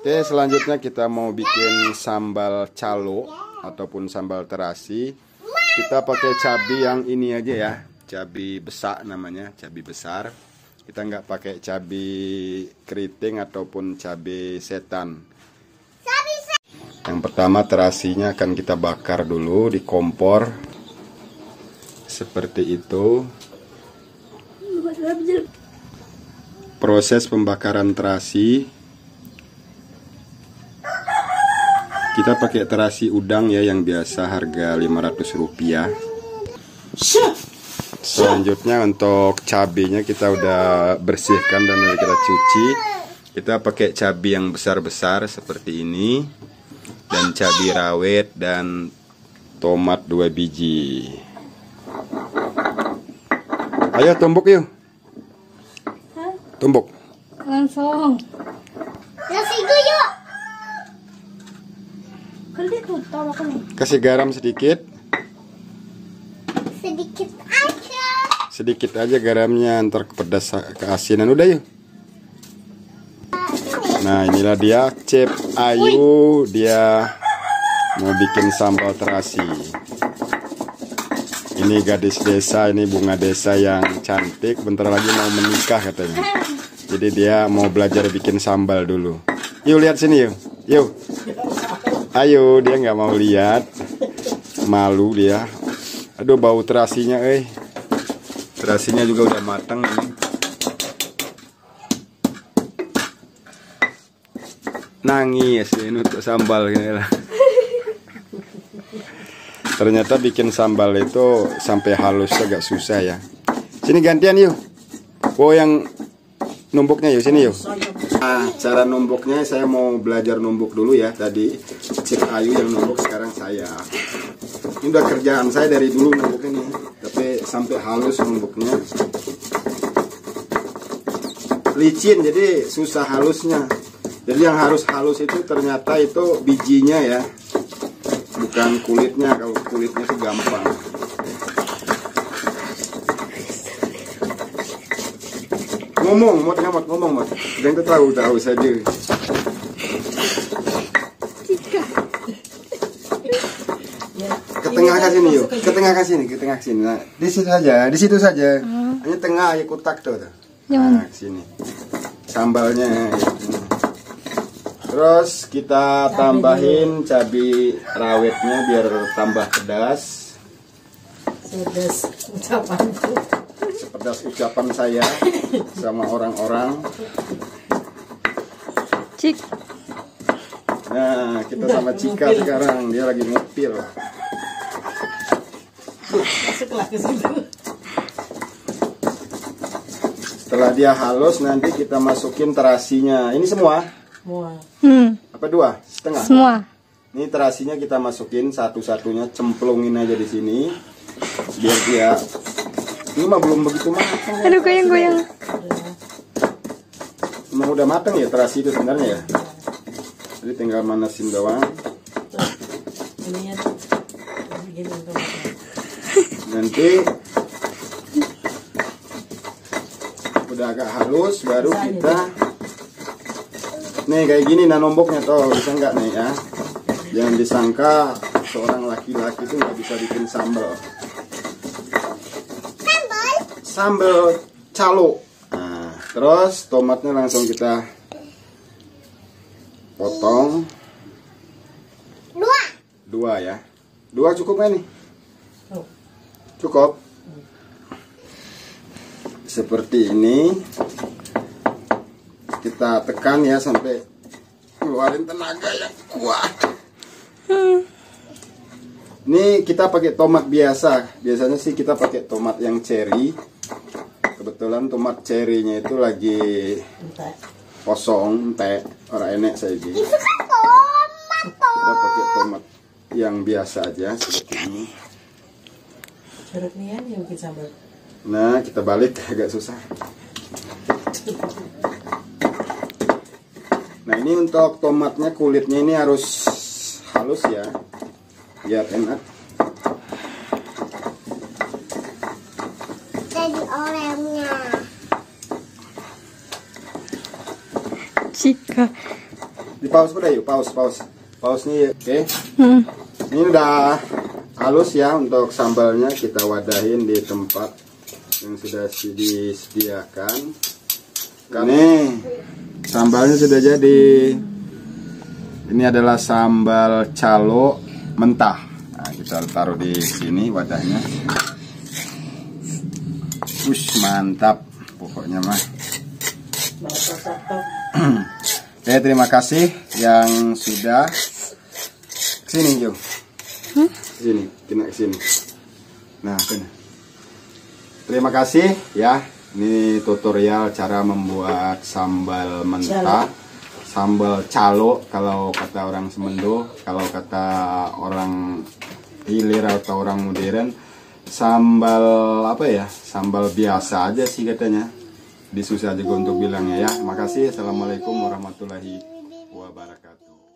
Oke, selanjutnya kita mau bikin sambal calo ataupun sambal terasi. Kita pakai cabai yang ini aja ya, cabai besar namanya, cabai besar. Kita nggak pakai cabai keriting ataupun cabai setan. Yang pertama terasinya akan kita bakar dulu di kompor. Seperti itu. Proses pembakaran terasi. Kita pakai terasi udang ya, yang biasa harga Rp500. Selanjutnya untuk cabenya kita udah bersihkan dan udah kita cuci. Kita pakai cabai yang besar-besar seperti ini, dan cabai rawit dan tomat 2 biji. Ayo tumbuk yuk. Tumbuk. Langsung. Nasi guyuk. Kasih garam sedikit. Sedikit aja. Sedikit aja garamnya, ntar pedas keasinan. Udah yuk. Nah, inilah dia Chef Ayu, dia mau bikin sambal terasi. Ini gadis desa, ini bunga desa yang cantik, bentar lagi mau menikah katanya. Jadi dia mau belajar bikin sambal dulu. Yuk lihat sini yuk. Yuk. Ayo, dia nggak mau lihat. Malu dia. Aduh, bau terasinya Terasinya juga udah matang ini. Nangis ini untuk sambal gini lah. Ternyata bikin sambal itu sampai halus agak susah ya. Sini gantian yuk. Oh, yang numbuknya yuk, sini yuk. Nah, cara numbuknya saya mau belajar numbuk dulu ya. Tadi Chef Ayu yang numbuk, sekarang saya. Ini udah kerjaan saya dari dulu numbuk ini, tapi sampai halus numbuknya. Licin jadi susah halusnya. Jadi yang harus halus itu ternyata itu bijinya ya, bukan kulitnya. Kalau kulitnya itu gampang. Ngomong mot. Jangan tahu saja. Ke tengah sini. Nah, di situ saja. Hanya tengah ya, kotak tuh. Nah, sini. Sambalnya. Terus kita tambahin cabai rawitnya biar tambah pedas. Sepedas ucapan saya sama orang-orang. Cik. Nah, kita sama Cika sekarang, dia lagi ngepil. Masuklah ke situ. Setelah dia halus, nanti kita masukin terasinya. Ini semua? Apa 2,5? Semua. Ini terasinya kita masukin satu-satunya, cemplungin aja di sini. Biar dia. Ini mah belum begitu matang. Aduh, goyang-goyang. Emang udah matang ya terasi itu sebenarnya ya. Jadi tinggal manasin doang. Nanti udah agak halus, baru kita nih kayak gini nah nomboknya tuh, bisa nggak nih ya? Jangan disangka seorang laki-laki itu nggak bisa bikin sambal. Sambal calo. Nah, terus tomatnya langsung kita potong. 2 ya. 2 cukup nggak nih? Cukup. Seperti ini. Kita tekan ya sampai keluarin tenaga yang kuat. Ini kita pakai tomat biasa. Biasanya sih kita pakai tomat yang cherry. Kebetulan tomat cherry-nya itu lagi kosong, orang enek saya gitu. Itu kan tomat. Kita pakai tomat yang biasa aja seperti ini. Nah, kita balik agak susah. Nah, ini untuk tomatnya, kulitnya ini harus halus ya, biar enak. Jadi orangnya. Cika. Di pause udah yuk, pause. Pause nih, oke. Ini udah halus ya untuk sambalnya, kita wadahin di tempat yang sudah disediakan. Nih, sambalnya sudah jadi. Ini adalah sambal calo mentah. Nah, kita taruh di sini wadahnya. Mantap pokoknya mah. Oke, terima kasih yang sudah kesini, yuk. Sini, kena kesini. Nah, kena. Terima kasih ya. Ini tutorial cara membuat sambal mentah, sambal calo kalau kata orang Semendo, kalau kata orang hilir atau orang modern, sambal apa ya? Sambal biasa aja sih katanya. Disusah juga untuk bilangnya ya. Makasih. Assalamualaikum warahmatullahi wabarakatuh.